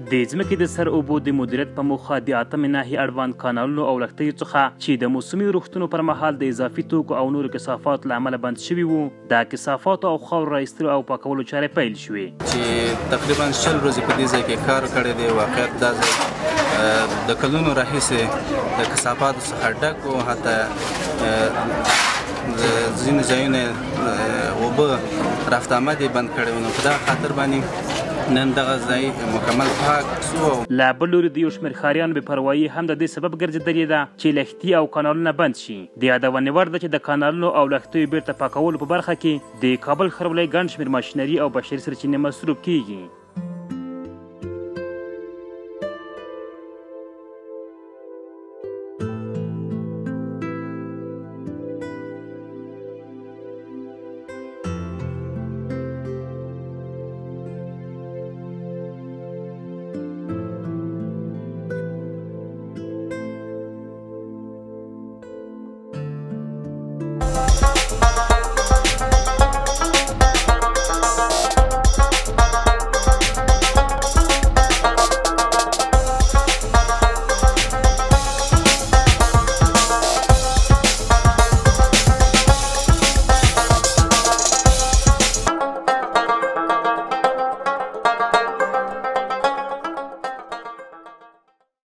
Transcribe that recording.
د ځمکې د سر اوبو د مدیریت په موخه د 8مې ناحیې اړوند کانالونو او لښتیو څخه چې د موسمي روغتونو پر مهال د اضافي توکو او نورو کثافاتو له امله بند شوي وو، د کثافاتو او خاورو را ایستلو او پاکولو چارې پیل شوې چې تقریبا 40 ورځې په دې ځای کې کار کړی دی. واقعیت دا ځای د کلونو راهیسې د کثافاتو څخه ډک و، حتی ځینې ځایونه اوبه رفت آمد یې بند کړی و. نو په دغه خاطر باندې نن دغه ځای مکمل پاک سو. له بل لوري د یو شمېر ښاریانو بې پروایي هم د دې سبب ګرځېدلې ده چې لښتي او کانالونه بند شي. د یادونې وړ ده چې د کانالونو او لښتیو بیرته پاکولو په برخه کې د کابل ښاروالۍ ګڼ شمېر ماشینري او بشري سرچینې مصروف کیږي.